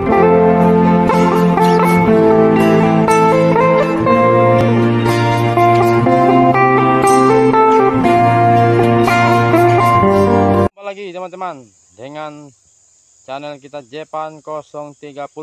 Lagi teman-teman dengan channel kita Jepan 030.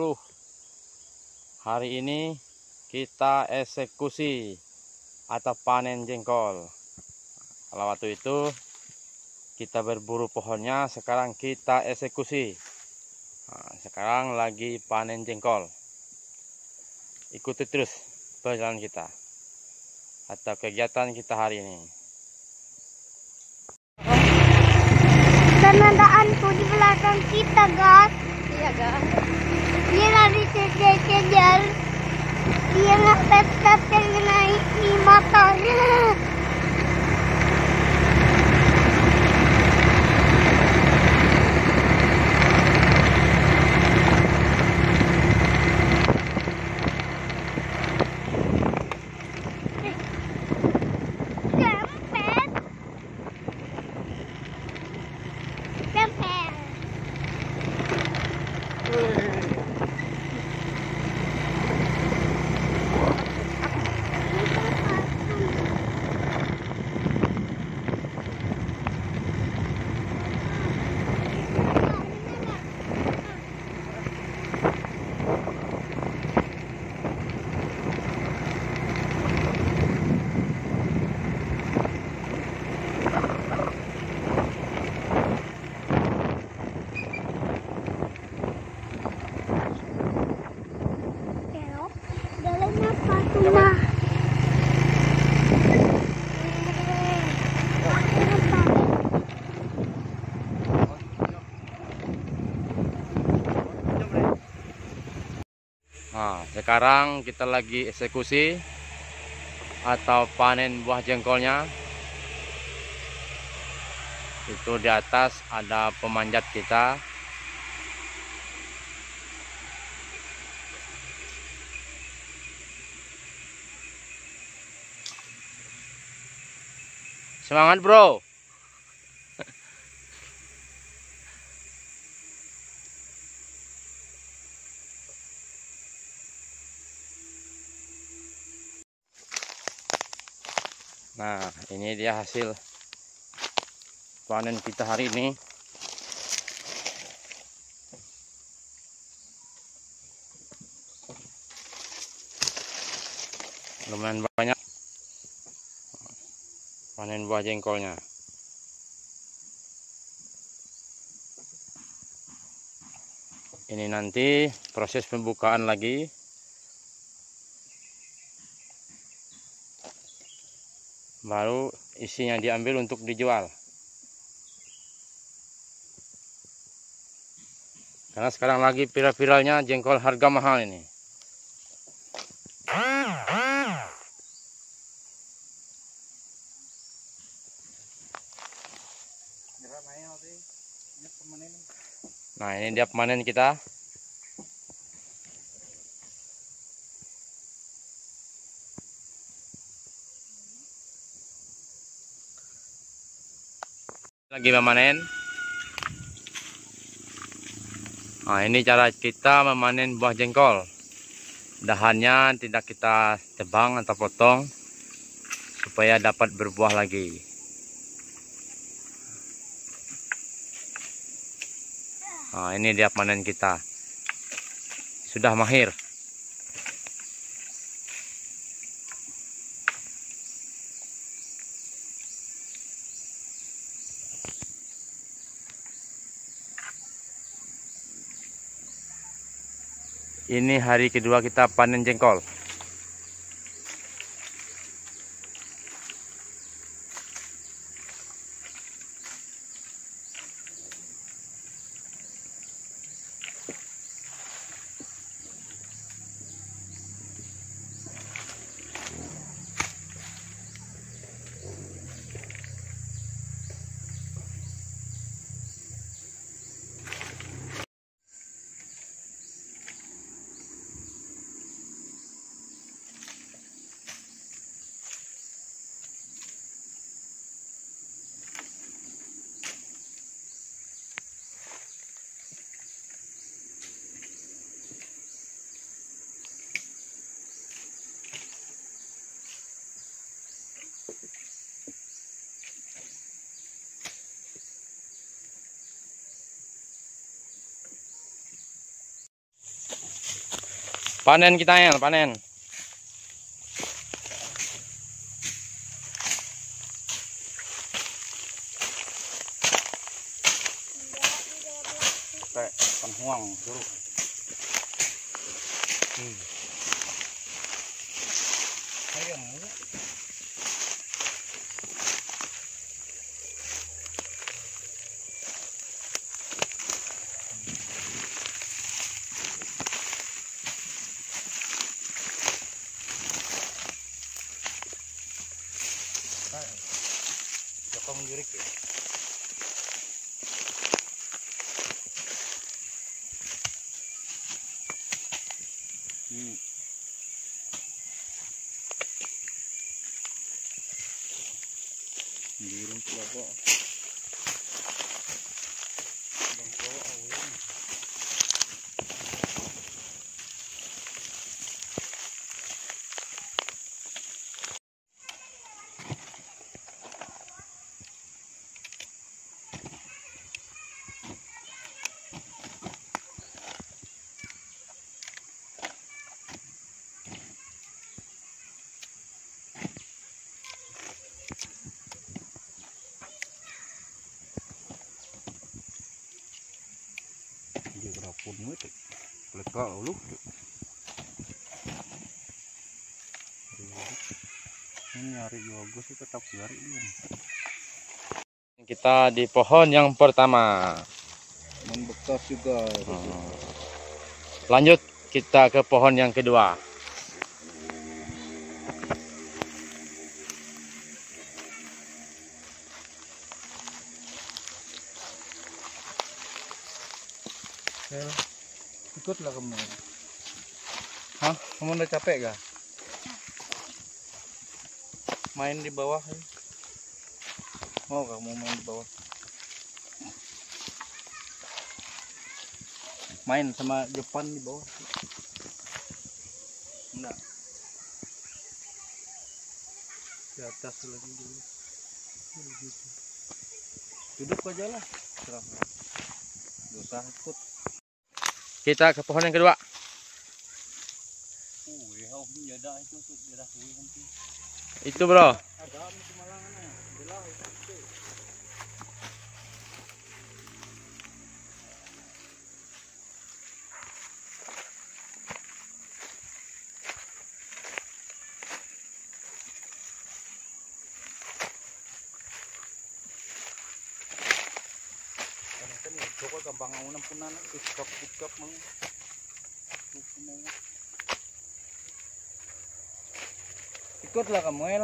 Hari ini kita eksekusi atau panen jengkol. Kalau waktu itu kita berburu pohonnya, sekarang kita eksekusi. Nah, sekarang lagi panen jengkol. Ikuti terus perjalanan kita atau kegiatan kita hari ini. Dan ada antu di belakang kita, guys. Iya, guys. Dia lari kejar-kejar. Dia ngetep-tep yang naik di matanya. Nah, sekarang kita lagi eksekusi atau panen buah jengkolnya. Itu di atas ada pemanjat kita. Semangat, bro. Nah, ini dia hasil panen kita hari ini. Lumayan banyak panen buah jengkolnya. Ini nanti proses pembukaan lagi. Baru isinya diambil untuk dijual. Karena sekarang lagi viral-viralnya jengkol harga mahal ini. Nah, ini dia pemanen kita. Lagi memanen. Nah, ini cara kita memanen buah jengkol. Dahannya tidak kita tebang atau potong supaya dapat berbuah lagi. Nah, ini dia panen kita. Sudah mahir. Ini hari kedua kita panen jengkol. Panen kita ya, panen. Kayak penhuang dulu. Ayam. Joko menjurik ya. Dirung kelapa. Bangko awin. Dia berapun itu. Lega lu. Ini nyari yoga sih tetap nyari dia. Kita di pohon yang pertama. Membekas juga. Lanjut kita ke pohon yang kedua. Ikutlah kamu. Hah? Kamu udah capek gak? Main di bawah. Mau kamu main di bawah? Main sama Jepang di bawah. Enggak. Di atas lagi dulu. Duduk aja lah. Gak usah ikut. Kita ke pohon yang kedua. Itu bro. Joko gampang ngawunan punan ikap mau. Ikutlah kamu El.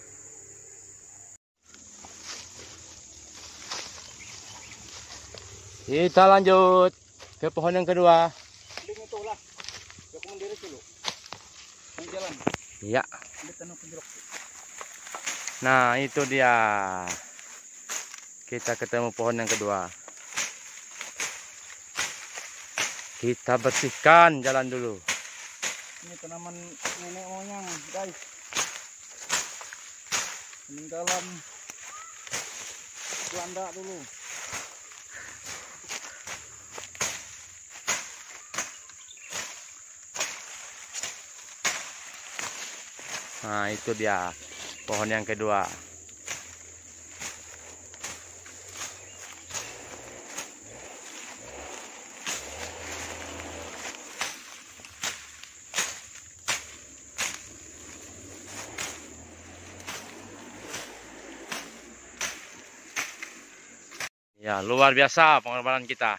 Kita lanjut ke pohon yang kedua. Ding itu lah. Joko mandiri dulu. Mau jalan. Iya. Ambil tanah penjeruk. Nah, itu dia. Kita ketemu pohon yang kedua. Kita bersihkan jalan dulu. Ini tanaman nenek moyang, guys. Peninggalan Belanda dulu. Nah, itu dia pohon yang kedua. Ya, luar biasa pengorbanan kita.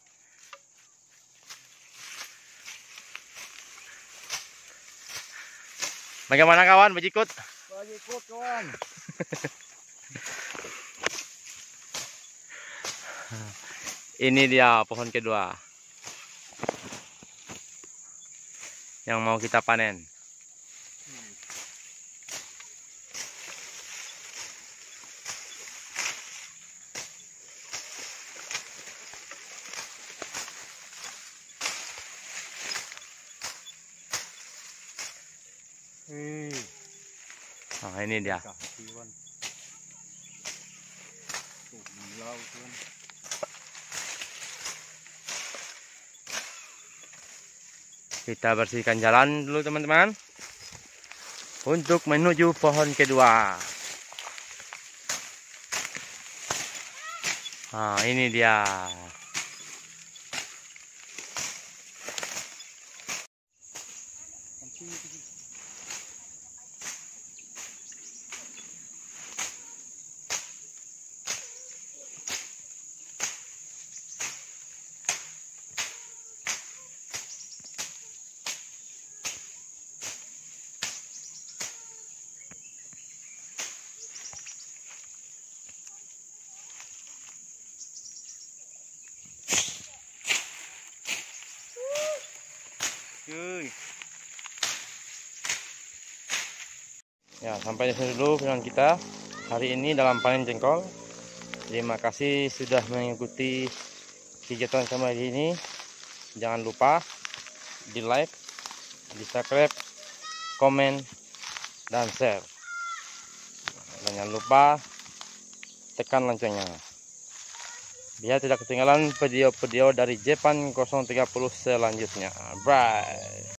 Bagaimana kawan, berikut? Ikut kawan. Ini dia pohon kedua yang mau kita panen. Nah, ini dia. Kita bersihkan jalan dulu teman-teman, untuk menuju pohon kedua. Nah, ini dia. Cuy. Ya, sampai di sini dulu video kita hari ini dalam panen jengkol. Terima kasih sudah mengikuti kegiatan kami ini. Jangan lupa di like, di subscribe, komen, dan share. Dan jangan lupa tekan loncengnya, biar tidak ketinggalan video-video dari Jepan 030 selanjutnya. Bye.